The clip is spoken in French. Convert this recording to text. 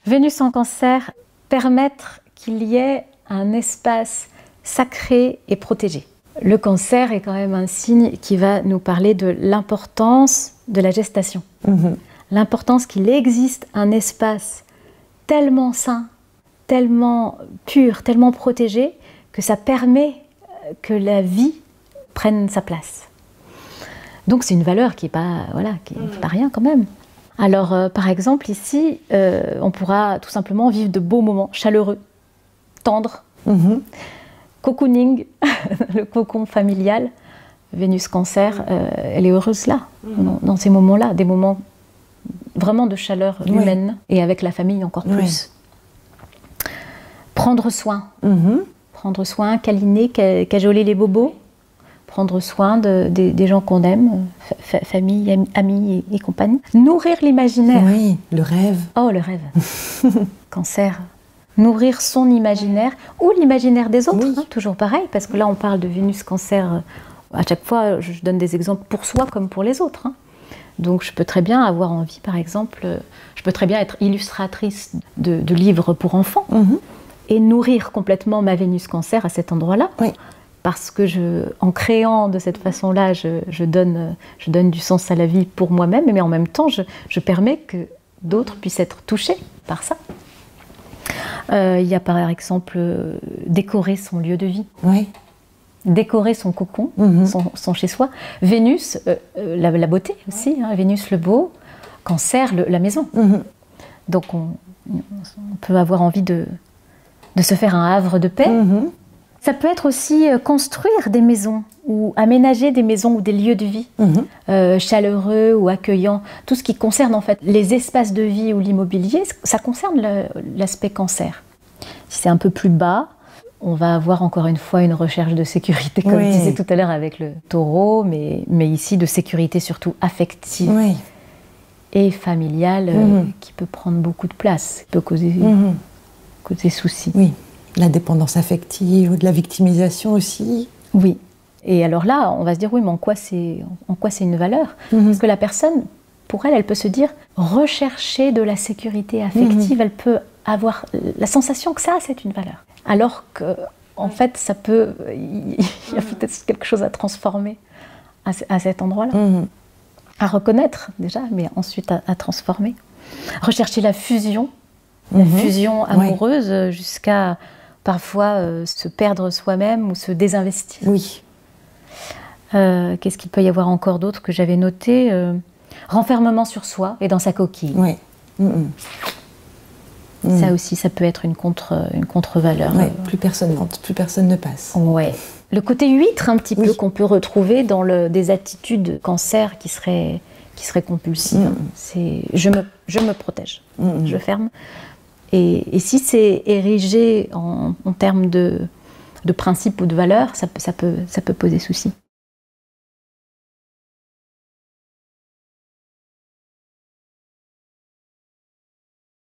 Vénus en Cancer, permettre qu'il y ait un espace sacré et protégé. Le Cancer est quand même un signe qui va nous parler de l'importance de la gestation. L'importance qu'il existe un espace tellement sain, tellement pur, tellement protégé, que ça permet que la vie prenne sa place. Donc c'est une valeur qui n'est pas, voilà, qui est pas rien quand même. Alors par exemple ici, on pourra tout simplement vivre de beaux moments chaleureux, tendres, cocooning, le cocon familial. Vénus Cancer, elle est heureuse là, dans ces moments-là, des moments vraiment de chaleur humaine, et avec la famille encore plus. Prendre soin, câliner, cajoler les bobos, prendre soin des gens qu'on aime, famille, amis et compagnie. Nourrir l'imaginaire. Oui, le rêve. Oh, le rêve. Cancer. Nourrir son imaginaire ou l'imaginaire des autres, toujours pareil, parce que là on parle de Vénus Cancer. À chaque fois, je donne des exemples pour soi comme pour les autres. Donc je peux très bien avoir envie, par exemple, je peux très bien être illustratrice de livres pour enfants et nourrir complètement ma Vénus Cancer à cet endroit-là. Parce que en créant de cette façon-là, je donne du sens à la vie pour moi-même, mais en même temps, je permets que d'autres puissent être touchés par ça. Il y a par exemple décorer son lieu de vie. Décorer son cocon, son chez-soi. Vénus, la beauté aussi, Vénus le beau, Cancer, la maison. Donc on peut avoir envie de se faire un havre de paix. Ça peut être aussi construire des maisons ou aménager des maisons ou des lieux de vie chaleureux ou accueillants. Tout ce qui concerne en fait les espaces de vie ou l'immobilier, ça concerne l'aspect Cancer. Si c'est un peu plus bas, on va avoir encore une fois une recherche de sécurité, comme je disais tout à l'heure avec le Taureau, mais ici de sécurité surtout affective et familiale qui peut prendre beaucoup de place, qui peut causer soucis. La dépendance affective ou de la victimisation aussi. Et alors là, on va se dire, oui, mais en quoi c'est une valeur? Parce que la personne, pour elle peut se dire, rechercher de la sécurité affective, elle peut avoir la sensation que ça, c'est une valeur. Alors qu'en fait, il y a peut-être quelque chose à transformer à cet endroit-là. À reconnaître déjà, mais ensuite à transformer. Rechercher la fusion amoureuse jusqu'à parfois se perdre soi-même ou se désinvestir. Qu'est-ce qu'il peut y avoir encore d'autre que j'avais noté? Renfermement sur soi et dans sa coquille. Ça aussi, ça peut être une contre-valeur. Plus personne monte, plus personne ne passe. Le côté huître, un petit peu, qu'on peut retrouver dans des attitudes Cancer qui seraient compulsives. C'est je me protège, je ferme. Et si c'est érigé en termes de principe ou de valeur, ça peut poser souci.